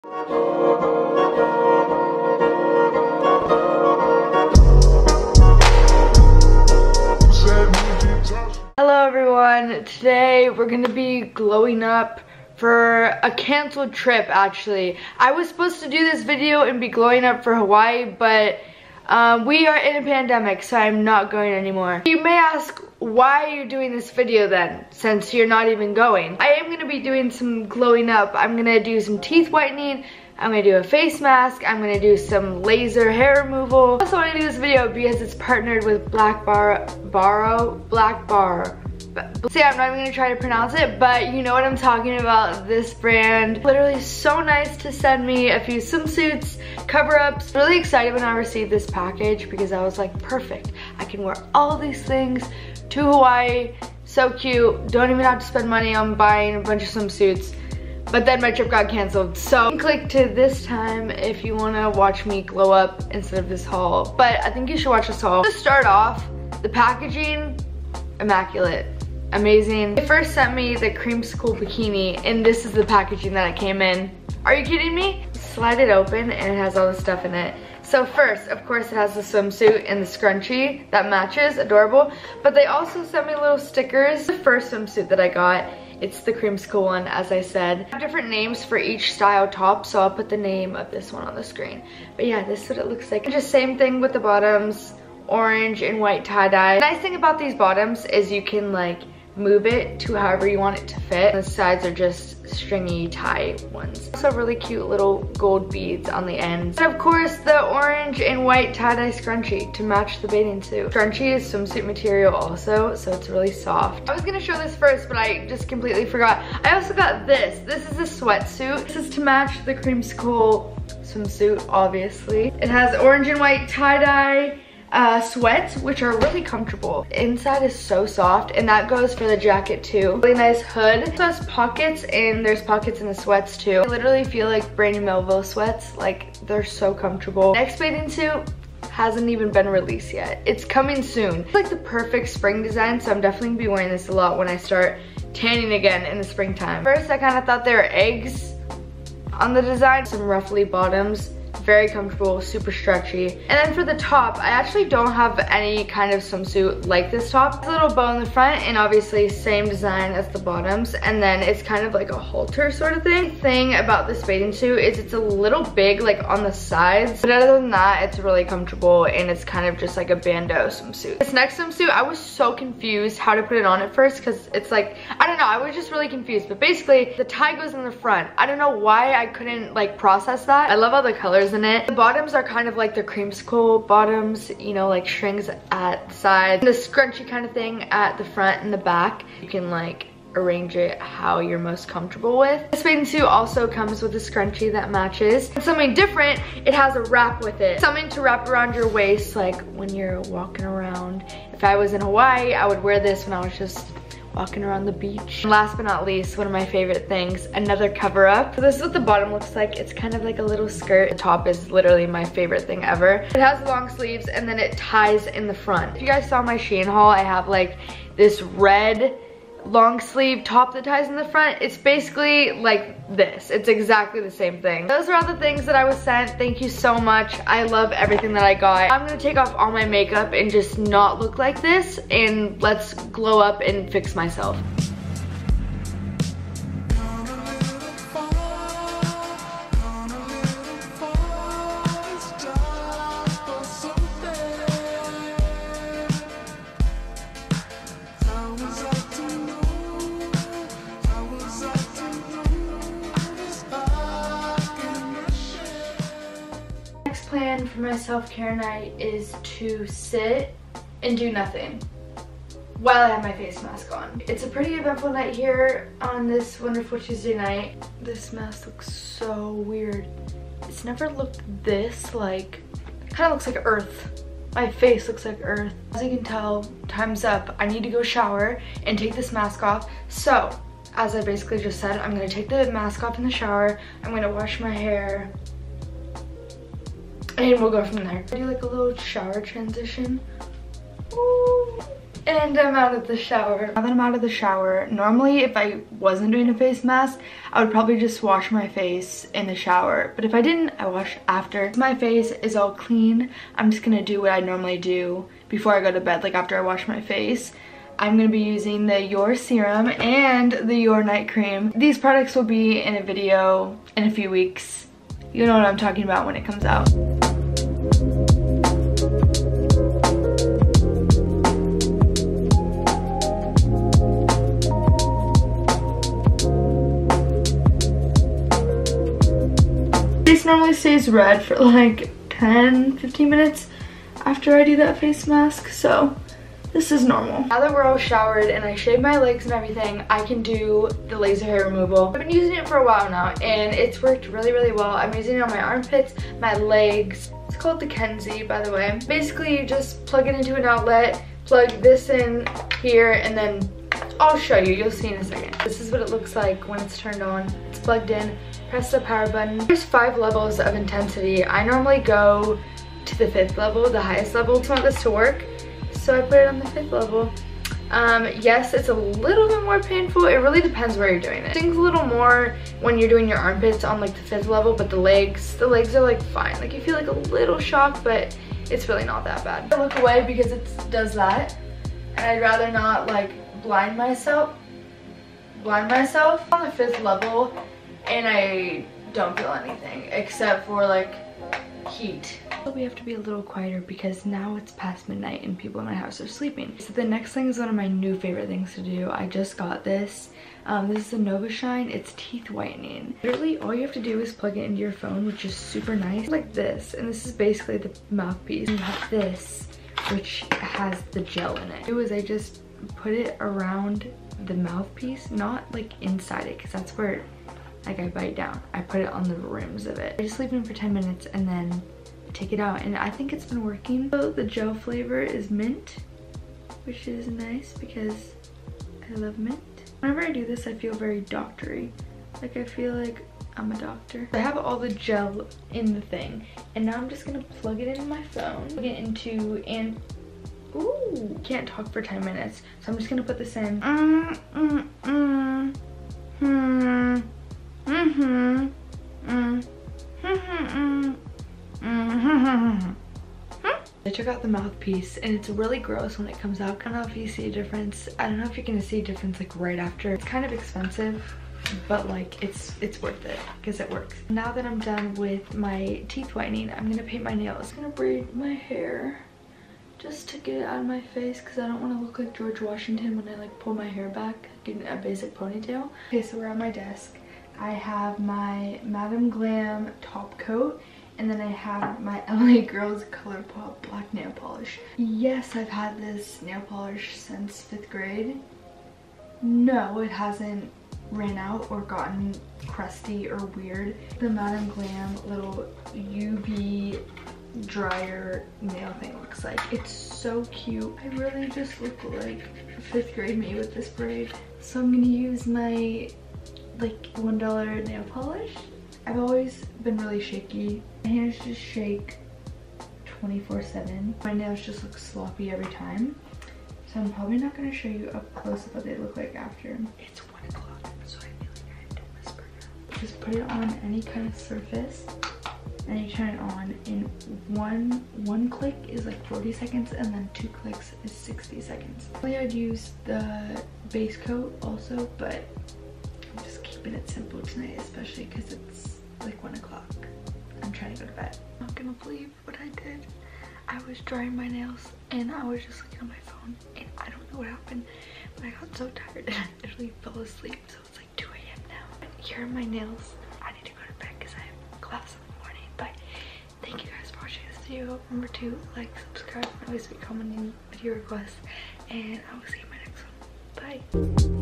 Hello everyone, today we're gonna be glowing up for a canceled trip. Actually, I was supposed to do this video and be glowing up for Hawaii, but we are in a pandemic, so I'm not going anymore. You may ask, why are you doing this video then, since you're not even going? I am gonna be doing some glowing up. I'm gonna do some teeth whitening, I'm gonna do a face mask, I'm gonna do some laser hair removal. I also want to do this video because it's partnered with Black Bar. See, I'm not even gonna try to pronounce it, but you know what I'm talking about. This brand, literally so nice to send me a few swimsuits, cover-ups. Really excited when I received this package because I was like, perfect. I can wear all these things to Hawaii. So cute. Don't even have to spend money on buying a bunch of swimsuits. But then my trip got canceled. So click to this time if you wanna watch me glow up instead of this haul. But I think you should watch this haul. To start off, the packaging, immaculate. Amazing. They first sent me the Creamsicle bikini, and this is the packaging that it came in. Are you kidding me? Slide it open and it has all the stuff in it. So first, of course, it has the swimsuit and the scrunchie that matches, adorable. But they also sent me little stickers. The first swimsuit that I got, it's the Creamsicle one, as I said. I have different names for each style top, so I'll put the name of this one on the screen. But yeah, this is what it looks like. Just same thing with the bottoms, orange and white tie-dye. The nice thing about these bottoms is you can like move it to however you want it to fit. The sides are just stringy tie ones. Also really cute little gold beads on the ends. And of course the orange and white tie-dye scrunchie to match the bathing suit. Scrunchie is swimsuit material also, so it's really soft. I was gonna show this first, but I just completely forgot. I also got this. This is a sweatsuit. This is to match the Creamsicle swimsuit, obviously. It has orange and white tie-dye sweats, which are really comfortable. Inside is so soft, and that goes for the jacket too. Really nice hood. It has pockets, and there's pockets in the sweats too. I literally feel like Brandy Melville sweats. Like, they're so comfortable. Next bathing suit hasn't even been released yet. It's coming soon. It's like the perfect spring design, so I'm definitely gonna be wearing this a lot when I start tanning again in the springtime. First, I kind of thought they were eggs on the design. Some ruffly bottoms. Very comfortable, super stretchy. And then for the top, I actually don't have any kind of swimsuit like this top. It's a little bow in the front, and obviously same design as the bottoms, and then it's kind of like a halter sort of thing. The thing about this bathing suit is it's a little big like on the sides, but other than that, it's really comfortable, and it's kind of just like a bandeau swimsuit. This next swimsuit, I was so confused how to put it on at first because it's like, I don't know, I was just really confused. But basically, the tie goes in the front. I don't know why I couldn't like process that. I love all the colors in it. The bottoms are kind of like the Creamsicle bottoms, you know, like strings at the side. And the scrunchy kind of thing at the front and the back. You can like arrange it how you're most comfortable with. This bathing suit also comes with a scrunchie that matches. And something different, it has a wrap with it. Something to wrap around your waist, like when you're walking around. If I was in Hawaii, I would wear this when I was just walking around the beach. And last but not least, one of my favorite things, another cover up. So this is what the bottom looks like. It's kind of like a little skirt. The top is literally my favorite thing ever. It has long sleeves, and then it ties in the front. If you guys saw my Shein haul, I have like this red long sleeve top that ties in the front. It's basically like this. It's exactly the same thing. Those are all the things that I was sent. Thank you so much. I love everything that I got. I'm gonna take off all my makeup and just not look like this, and let's glow up and fix myself. Plan for my self-care night is to sit and do nothing while I have my face mask on. It's a pretty eventful night here on this wonderful Tuesday night. This mask looks so weird. It's never looked this like, it kind of looks like earth. My face looks like earth. As you can tell, time's up. I need to go shower and take this mask off. So, as I basically just said, I'm gonna take the mask off in the shower. I'm gonna wash my hair, and we'll go from there. Do like a little shower transition. Ooh. And I'm out of the shower. Now that I'm out of the shower, normally if I wasn't doing a face mask, I would probably just wash my face in the shower. But if I didn't, I wash after. My face is all clean. I'm just gonna do what I normally do before I go to bed, like after I wash my face. I'm gonna be using the Your Serum and the Your Night Cream. These products will be in a video in a few weeks. You know what I'm talking about when it comes out. Face normally stays red for like 10-15 minutes after I do that face mask, so this is normal. Now that we're all showered and I shaved my legs and everything, I can do the laser hair removal. I've been using it for a while now and it's worked really, really well. I'm using it on my armpits, my legs. It's called the Kenzie, by the way. Basically, you just plug it into an outlet, plug this in here, and then I'll show you. You'll see in a second. This is what it looks like when it's turned on. It's plugged in. Press the power button. There's 5 levels of intensity. I normally go to the 5th level, the highest level. I just want this to work, so I put it on the 5th level. Yes, it's a little bit more painful. It really depends where you're doing it. It stings a little more when you're doing your armpits on like the 5th level, but the legs are like fine. Like you feel like a little shock, but it's really not that bad. I look away because it does that, and I'd rather not like blind myself on the 5th level, and I don't feel anything except for like heat. But we have to be a little quieter because now it's past midnight and people in my house are sleeping. So the next thing is one of my new favorite things to do. I just got this. This is a Nova Shine. It's teeth whitening. Literally all you have to do is plug it into your phone, which is super nice, like this. And this is basically the mouthpiece. And you have this, which has the gel in it. I just put it around the mouthpiece, not like inside it, because that's where like I bite down. I put it on the rims of it. I just leave it for 10 minutes and then take it out, and I think it's been working. So the gel flavor is mint, which is nice because I love mint. Whenever I do this, I feel very doctory. Like I feel like I'm a doctor. I have all the gel in the thing, and now I'm just gonna plug it into my phone, plug it into, and ooh, can't talk for 10 minutes. So I'm just gonna put this in. I took out the mouthpiece and it's really gross when it comes out. I don't know if you see a difference. I don't know if you're gonna see a difference like right after. It's kind of expensive, but like it's worth it because it works. Now that I'm done with my teeth whitening, I'm gonna paint my nails. I'm gonna braid my hair just to get it out of my face because I don't want to look like George Washington when I like pull my hair back in a basic ponytail. Okay, so we're at my desk. I have my Madame Glam top coat, and then I have my LA Girls ColourPop black nail polish. Yes, I've had this nail polish since 5th grade. No, it hasn't ran out or gotten crusty or weird. The Madame Glam little UV dryer nail thing looks like. It's so cute. I really just look like 5th grade me with this braid. So I'm gonna use my like $1 nail polish. I've always been really shaky. My hands just shake 24/7. My nails just look sloppy every time. So I'm probably not gonna show you up close what they look like after. It's 1 o'clock, so I feel like I have to whisper now. Just put it on any kind of surface and you turn it on, and one click is like 40 seconds and then 2 clicks is 60 seconds. I'd use the base coat also, but I'm just keeping it simple tonight, especially because it's like 1 o'clock. I'm trying to go to bed. I'm not gonna believe what I did. I was drying my nails and I was just looking at my phone and I don't know what happened, but I got so tired and I literally fell asleep. So it's like 2 a.m. now. Here are my nails. I need to go to bed because I have class in the morning. But thank you guys for watching this video. Remember to like, subscribe, and always be commenting video requests, and I will see you in my next one. Bye.